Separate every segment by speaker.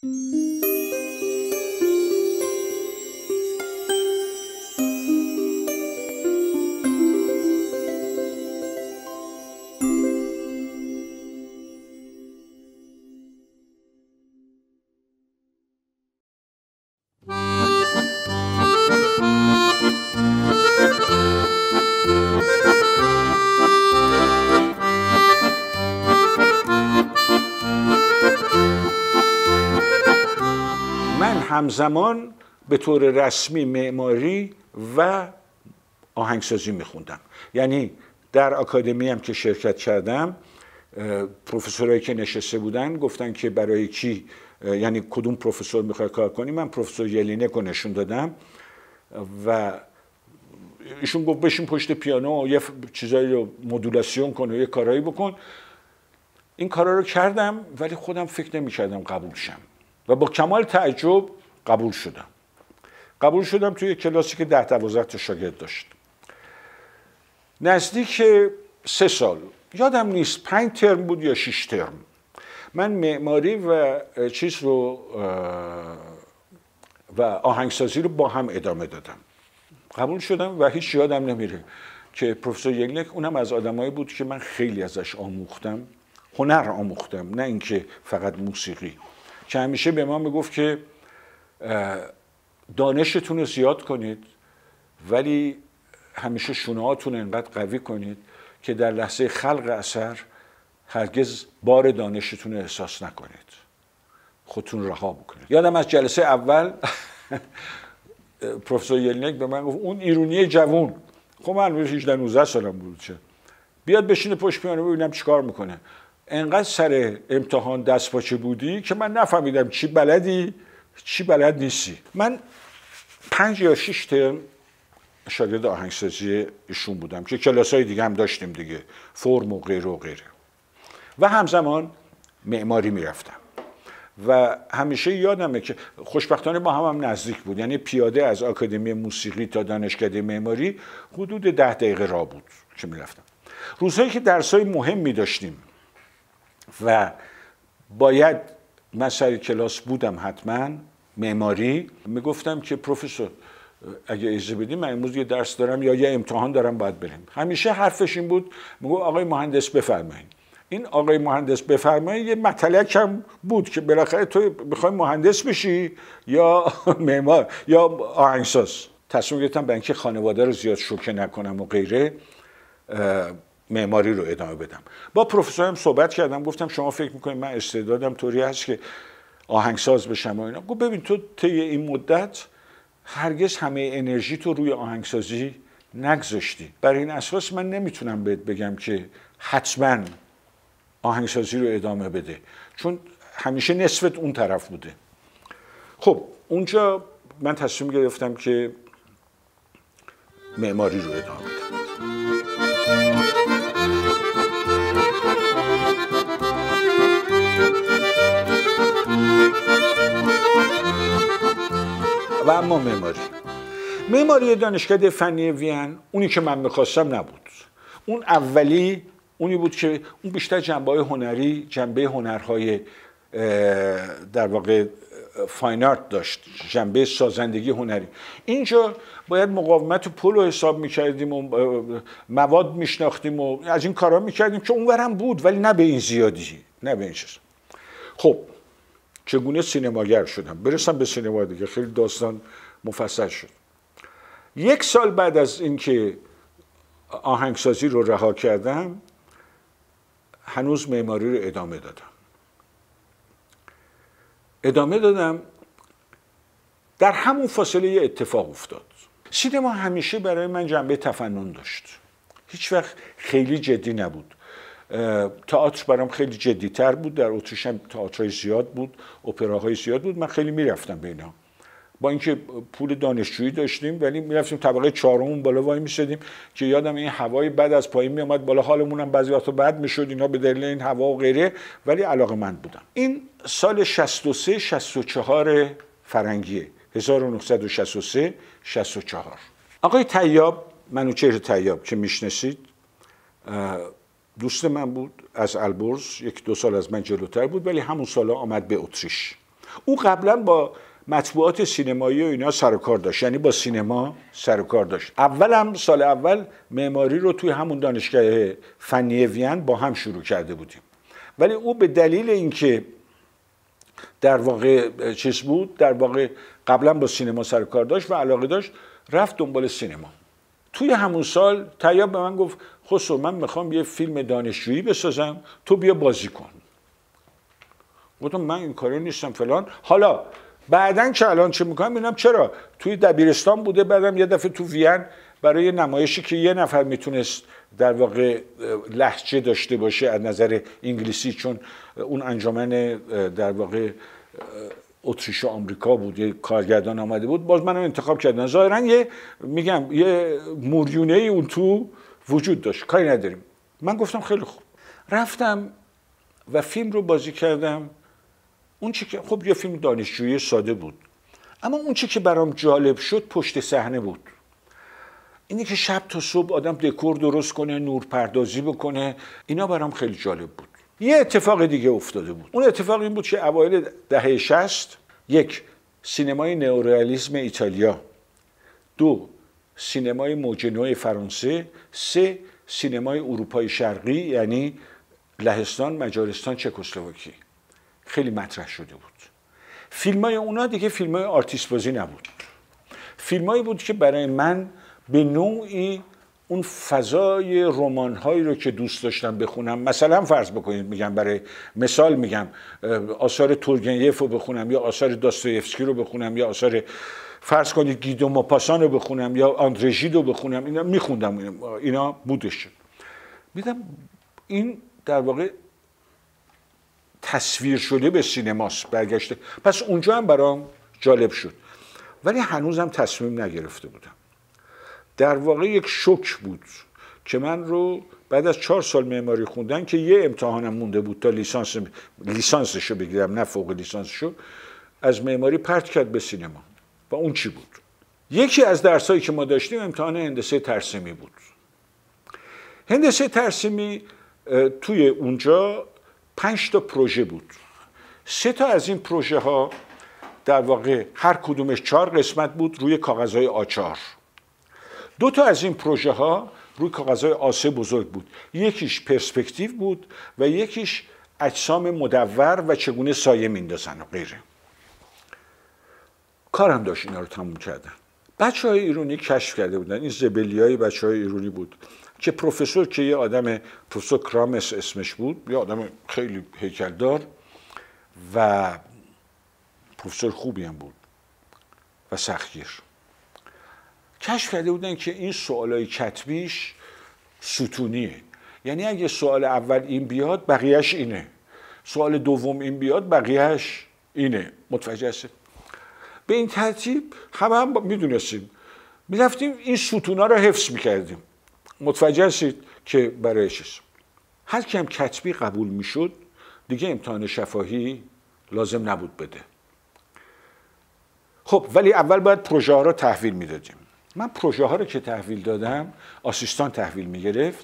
Speaker 1: همزمان به طور رسمی معماری و آهنگسازی میخوندم. یعنی در آکادمی هم که شرکت کردم، پروفسورایی که نشسته بودن گفتن که برای کی، یعنی کدوم پروفسور میخوای کار کنی. من پروفسور یلینک رو نشون دادم و ایشون گفت بشین پشت پیانو و یه چیزایی رو مدولاسیون کن و یه کارایی بکن. این کارا رو کردم ولی خودم فکر نمی‌کردم قبول شم و با کمال تعجب قبول شدم توی کلاسی که 10-12 تا شاگرد داشت. نزدیک 3 سال، یادم نیست 5 ترم بود یا 6 ترم، من معماری و چیز رو و آهنگسازی رو با هم ادامه دادم. قبول شدم و هیچ یادم نمیره که پروفسور یلینک اونم از آدمایی بود که من خیلی ازش آموختم، هنر آموختم، نه اینکه فقط موسیقی، که همیشه به ما میگفت که دانشتون رو زیاد کنید ولی همیشه شونه‌هاتون انقدر قوی کنید که در لحظه خلق اثر هرگز بار دانشتون رو احساس نکنید، خودتون رها بکنید. یادم از جلسه اول پروفسور یلینک به من گفت، اون ایرونی جوون، خب من 18-19 سالم بود، چه بیاد بشینه پشت پیانو ببینم چیکار میکنه. انقدر سر امتحان دست پاچه بودی که من نفهمیدم چی بلدی چی بلد نیستی. من 5 یا 6 ترم شاگرد آهنگسازی ایشون بودم که کلاسای دیگه هم داشتیم دیگه، فرم و غیره و غیره، و همزمان معماری میرفتم و همیشه یادمه که خوشبختانه با هم نزدیک بود، یعنی پیاده از آکادمی موسیقی تا دانشکده معماری حدود 10 دقیقه راه بود که میرفتم. روزهایی که درسای مهمی داشتیم و باید من سر کلاس بودم حتما معماری، میگفتم که پروفسور اگه اجازه بدیم من امروز یه درس دارم یا یه امتحان دارم باید بریم. همیشه حرفش این بود، میگو آقای مهندس بفرمایید. این آقای مهندس بفرمایید یه مطلق هم بود که بالاخره تو میخوای مهندس بشی یا معمار یا آهنگساز. تصمیم گرفتم برای اینکه خانواده رو زیاد شوکه نکنم و غیره معماری رو ادامه بدم. با پروفسورم صحبت کردم، گفتم شما فکر میکنید من استعدادم طوری هست که آهنگساز بشم و اینا؟ گفت ببین تو طی این مدت هرگز همه انرژی تو روی آهنگسازی نگذاشتی، برای این اساس من نمیتونم بهت بگم که حتما آهنگسازی رو ادامه بده، چون همیشه نصفت اون طرف بوده. خب اونجا من تصمیم گرفتم که معماری رو ادامه بدم. و اما معماری دانشکده فنی وین، اونی که من میخواستم نبود. اون اولی اونی بود که اون بیشتر جنبه هنری، جنبه هنرهای در واقع فاین آرت داشت، جنبه سازندگی هنری. اینجا باید مقاومت و پل رو حساب میکردیم و مواد میشناختیم و از این کارا میکردیم که اونورم بود ولی نه به این زیادی، نه به این چیز. خب چگونه سینماگر شدم؟ برسم به سینما دیگه، خیلی داستان مفصل شد. 1 سال بعد از اینکه آهنگسازی رو رها کردم هنوز معماری رو ادامه دادم. در همون فاصله یه اتفاق افتاد. سینما همیشه برای من جنبه تفنن داشت، هیچ وقت خیلی جدی نبود. تئاتر برام خیلی جدی‌تر بود، در اتریش هم تئاترای زیاد بود، اپراهای زیاد بود، من خیلی میرفتم به اینا. با اینکه پول دانشجویی داشتیم ولی میرفتیم طبقه 4 بالا وای میشدیم که یادم این هوای بد از پایین میومد بالا، حالمون هم بعضی وقتا بد میشد اینا به دلیل این هوا و غیره، ولی علاقه‌مند بودم. این سال 63 64 فرنگیه، 1963 64. آقای طیاب، منوچهر طیاب که میشناسید، دوست من بود از البرز، 1-2 سال از من جلوتر بود ولی همون سالا آمد به اتریش. او قبلا با مطبوعات سینمایی و اینا سر و کار داشت، یعنی با سینما سر و کار داشت. سال اول معماری رو توی همون دانشگاه فنی وین با هم شروع کرده بودیم، ولی او به دلیل اینکه در واقع چیز بود، در واقع قبلا با سینما سر و کار داشت و علاقه داشت، رفت دنبال سینما. توی همون سال طیاب به من گفت خسرو من میخوام یه فیلم دانشجویی بسازم، تو بیا بازی کن. گفتم من این کارو نیستم فلان. حالا بعدن که الان چه میکنم ببینم چرا توی دبیرستان بوده، بعدم یه دفعه تو وین برای نمایشی که یه نفر میتونست در واقع لهجه داشته باشه از نظر انگلیسی، چون اون انجمن در واقع اتریش و آمریکا بود، یه کارگردان آمده بود، باز منو انتخاب کردن. ظاهرا یه موریونه ای اون تو وجود داشت، کاری نداریم. من گفتم خیلی خوب، رفتم و فیلم رو بازی کردم. اون چی که خب یه فیلم دانشجویی ساده بود، اما اون چی که برام جالب شد پشت صحنه بود. اینی که شب تا صبح آدم دکور درست کنه، نور پردازی بکنه، اینا برام خیلی جالب بود. یه اتفاق دیگه افتاده بود. اون اتفاق این بود که اوایل دهه 60 یک سینمای نئورئالیسم ایتالیا، دو سینمای موج نو فرانسه، سه سینمای اروپای شرقی یعنی لهستان، مجارستان، چکسلواکی خیلی مطرح شده بود. فیلمای اونا دیگه فیلمای آرتیست بازی نبود. فیلمایی بود که برای من به نوعی اون فضای رمان‌هایی رو که دوست داشتم بخونم، مثلا فرض بکنید میگم برای مثال میگم آثار تورگنیف رو بخونم یا آثار داستایفسکی رو بخونم یا آثار فرض کنید گیدو موپاسان رو بخونم یا آندره ژید رو بخونم، اینا میخوندم، اینا بودش. میدم این در واقع تصویر شده به سینماست برگشته، پس اونجا هم برام جالب شد، ولی هنوزم تصمیم نگرفته بودم. در واقع یک شوک بود که من رو بعد از 4 سال معماری خوندن که یه امتحانم مونده بود تا لیسانسشو بگیرم، نه فوق لیسانسشو، از معماری پرت کرد به سینما. و اون چی بود؟ یکی از درسایی که ما داشتیم امتحان هندسه ترسیمی بود. هندسه ترسیمی توی اونجا 5 تا پروژه بود. 3 تا از این پروژه ها در واقع هر کدومش 4 قسمت بود روی کاغذهای آچار. 2 تا از این پروژه ها روی کاغذهای آسه بزرگ بود. یکیش پرسپکتیو بود و یکیش اجسام مدور و چگونه سایه میندازن و غیره. کارم داشت اینا رو تموم کردن. بچه‌های ایرانی کشف کرده بودن، این زبلیای بچه‌های ایرانی بود که پروفسور که یه آدم پروفسور کرامس اسمش بود، یه آدم خیلی هیکلدار و پروفسور خوبی هم بود و سختگیر، کشف کرده بودن که این سوالای کتبیش ستونیه، یعنی اگه سوال اول این بیاد بقیهش اینه، سوال دوم این بیاد بقیهش اینه. متوجه هستید؟ به این ترتیب هم میدونستیم، میرفتیم این ستونا رو حفظ میکردیم. متوجه هستید که برای چیز هر کم کتبی قبول میشد دیگه امتحان شفاهی لازم نبود بده. خب ولی اول باید پروژه ها رو تحویل میدادیم. من پروژه ها رو که تحویل دادم، آسیستان تحویل میگرفت.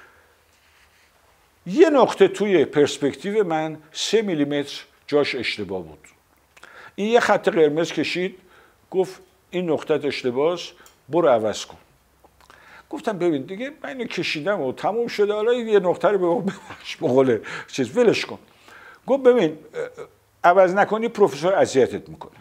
Speaker 1: یه نقطه توی پرسپکتیو من 3 میلیمتر جاش اشتباه بود. این یه خط قرمز کشید، گفت این نقطه اشتباهه، برو عوض کن. گفتم ببین دیگه من اینو کشیدم و تموم شده، حالا یه نقطه رو به ما ببخش، مقاله چیز ولش کن. گفت ببین عوض نکنی پروفسور اذیتت میکنه.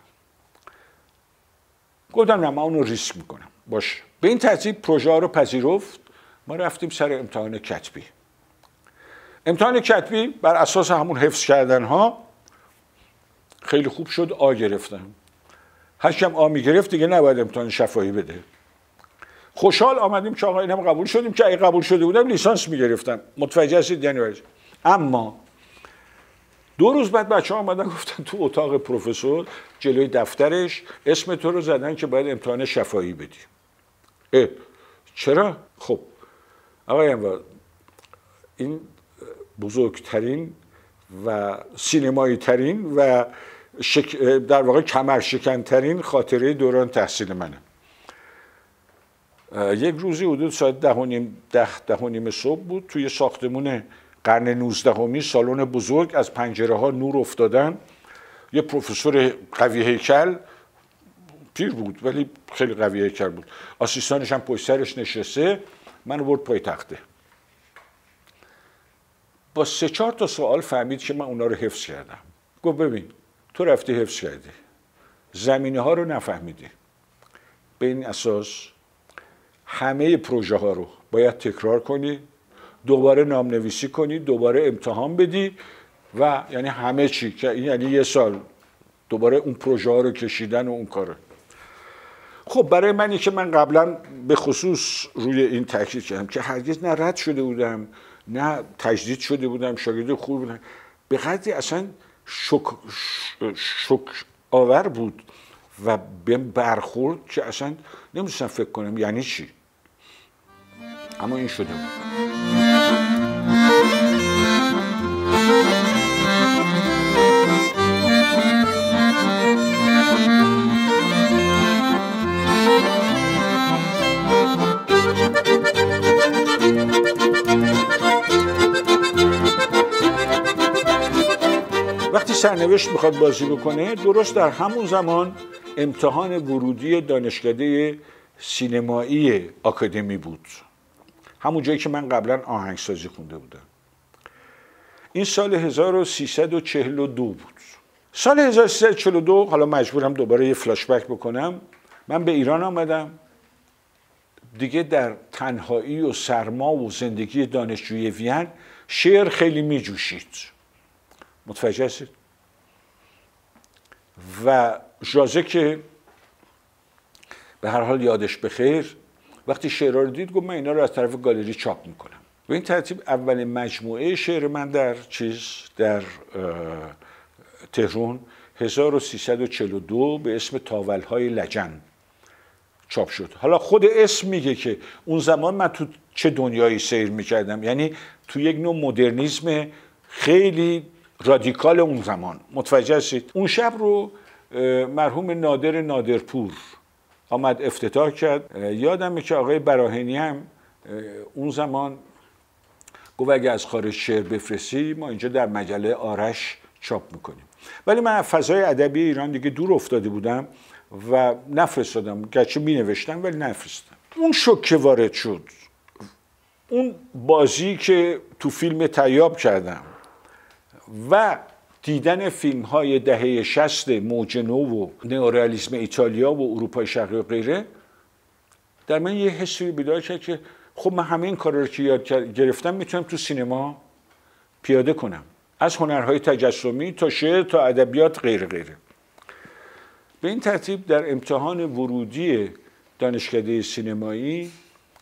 Speaker 1: گفتم نه من اونو ریسک میکنم. باشه. به این ترتیب پروژه ها رو پذیرفت. ما رفتیم سر امتحان کتبی. امتحان کتبی بر اساس همون حفظ کردن ها خیلی خوب شد، آ گرفتم. هر کم آ میگرفت دیگه نباید امتحان شفاهی بده. خوشحال آمدیم که آقا اینم قبول شدیم، که اگه قبول شده بودم لیسانس میگرفتم. متوجه هستید یعنی؟ اما 2 روز بعد بچه‌ها آمدن گفتن تو اتاق پروفسور جلوی دفترش اسم تو رو زدن که باید امتحان شفاهی بدی. چرا؟ خب آقای انور، این بزرگترین و سینمایی ترین و در واقع کمرشکنترین خاطره دوران تحصیل منه. یک روزی حدود ساعت 10:30 صبح بود، توی ساختمون قرن 19 سالن بزرگ، از پنجره ها نور افتادن، یه پروفسور قوی هیکل، پیر بود ولی خیلی قوی هیکل بود، آسیستانش هم پشت سرش نشسته، منو برد پای تخته. با 3-4 تا سوال فهمید که من اونا رو حفظ کردم. گفت ببین تو رفتی حفظ کردی، زمینه ها رو نفهمیدی، به این اساس همه پروژه ها رو باید تکرار کنی، دوباره نامنویسی کنی، دوباره امتحان بدی و یعنی همه چی، که یعنی 1 سال دوباره اون پروژه ها رو کشیدن و اون کاره. خب برای منی که من قبلا به خصوص روی این تاکید کردم که هرگز نه رد شده بودم نه تجدید شده بودم، شاگرد خوب بودم، به قدری اصلا شک آور بود و به برخورد که اصلا نمی‌تونستم فکر کنم یعنی چی، اما این شده بود. وقتی سرنوشت میخواد بازی بکنه، درست در همون زمان امتحان ورودی دانشکده سینمایی آکادمی بود، همون جایی که من قبلا آهنگسازی خونده بودم. این سال 1342 بود. سال 1342 حالا مجبورم دوباره یه فلاش بک بکنم. من به ایران آمدم، دیگه در تنهایی و سرما و زندگی دانشجوی وین شعر خیلی میجوشید، متوجه هستید؟ و ژازه که به هر حال یادش بخیر وقتی شعرها رو دید گفت من اینا رو از طرف گالری چاپ میکنم. به این ترتیب اولین مجموعه شعر من در تهران 1342 به اسم تاولهای لجن چاپ شد. حالا خود اسم میگه که اون زمان من تو چه دنیایی سیر میکردم، یعنی تو یک نوع مدرنیسم خیلی رادیکال اون زمان، متوجه هستید؟ اون شب رو مرحوم نادرپور آمد افتتاح کرد. یادمه که آقای براهنی هم اون زمان گفت اگه از خارج شعر بفرستی ما اینجا در مجله آرش چاپ میکنیم. ولی من از فضای ادبی ایران دیگه دور افتاده بودم و نفرستادم، گرچه می نوشتم ولی نفرستادم. اون شوک که وارد شد، اون بازی که تو فیلم تیاب کردم و دیدن فیلم های دهه 60 موج نو و نئورئالیسم ایتالیا و اروپای شرقی و غیره در من یه حسی بیدار کرد که خب من همه این کارا رو که یاد گرفتم میتونم تو سینما پیاده کنم، از هنرهای تجسمی تا شعر تا ادبیات غیره غیره. به این ترتیب در امتحان ورودی دانشکده سینمایی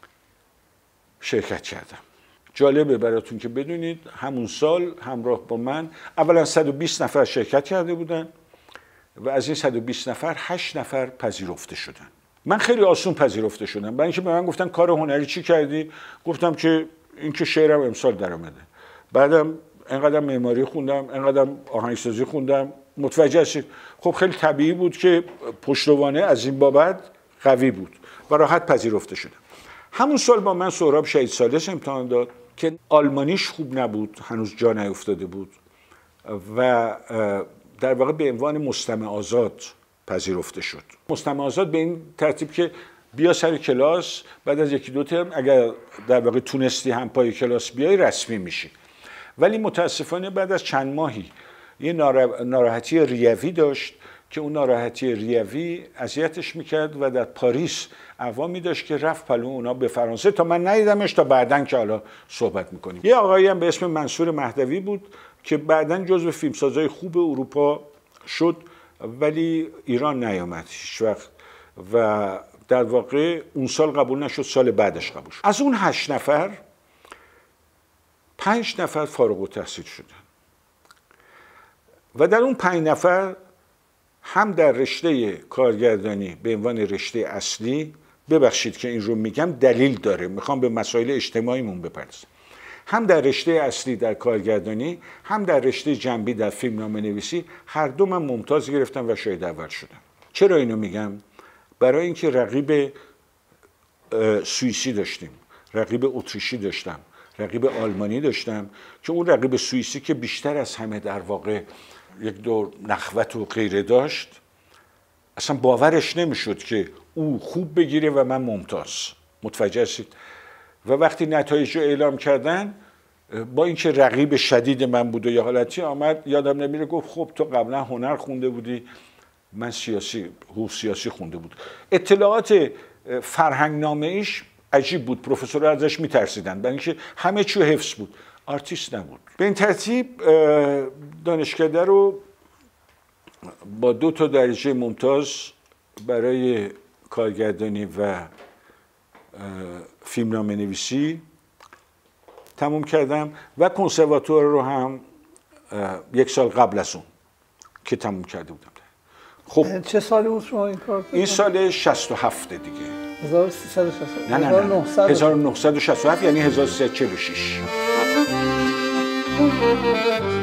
Speaker 1: شرکت کردم. جالبه براتون که بدونید همون سال همراه با من اولا 120 نفر شرکت کرده بودن و از این 120 نفر 8 نفر پذیرفته شدن. من خیلی آسون پذیرفته شدم، برای اینکه به من گفتن کار هنری چی کردی؟ گفتم که این که شعرم امسال در اومده. بعدم انقدر معماری خوندم، انقدر آهنگسازی خوندم، متوجه هستید؟ خب خیلی طبیعی بود که پشتوانه از این بابت قوی بود و راحت پذیرفته شدم. همون سال با من سهراب شهید ثالث امتحان داد که آلمانیش خوب نبود، هنوز جا نیفتاده بود و در واقع به عنوان مستمع آزاد پذیرفته شد. مستمع آزاد به این ترتیب که بیا سر کلاس، بعد از 1-2 ترم اگر در واقع تونستی هم پای کلاس بیای رسمی میشی. ولی متاسفانه بعد از چند ماهی یه ناراحتی ریوی داشت که اون ناراحتی ریوی اذیتش میکرد و در پاریس اقوامی داشت که رفت پلو اونا به فرانسه تا من ندیدمش تا بعدن که حالا صحبت میکنیم. یه آقایی هم به اسم منصور مهدوی بود که بعدن جزو فیلمسازای خوب اروپا شد ولی ایران نیامد هیچ وقت و در واقع اون سال قبول نشد، سال بعدش قبول شد. از اون 8 نفر 5 نفر فارغ التحصیل شدن و در اون 5 نفر هم در رشته کارگردانی به عنوان رشته اصلی، ببخشید که این رو میگم دلیل داره، میخوام به مسائل اجتماعیمون بپردازم، هم در رشته اصلی در کارگردانی هم در رشته جنبی در فیلمنامه نویسی هر دو من ممتاز گرفتم و شاید اول شدم. چرا اینو میگم؟ برای اینکه رقیب سوئیسی داشتیم، رقیب اتریشی داشتم، رقیب آلمانی داشتم که اون رقیب سوئیسی که بیشتر از همه در واقع یک دور نخوت و غیره داشت، اصلا باورش نمیشد که او خوب بگیره و من ممتاز. متوجه هستید؟ و وقتی نتایج رو اعلام کردن، با اینکه رقیب شدید من بود و یه حالتی آمد، یادم نمیره، گفت خب تو قبلا هنر خونده بودی، من حقوق سیاسی خونده بود. اطلاعات فرهنگ نامه ایش عجیب بود، پروفسورها ازش میترسیدن برای اینکه همه چی حفظ بود، آرتیست نبود. به این ترتیب دانشکده رو با 2 درجه ممتاز برای کارگردانی و فیلمنامه نویسی تموم کردم و کنسرواتوار رو هم 1 سال قبل از اون که تموم کرده بودم. خب
Speaker 2: چه سالی بود شما این کار کردید؟
Speaker 1: این سال 67 دیگه.
Speaker 2: 1367.
Speaker 1: نه 1967 یعنی 1346.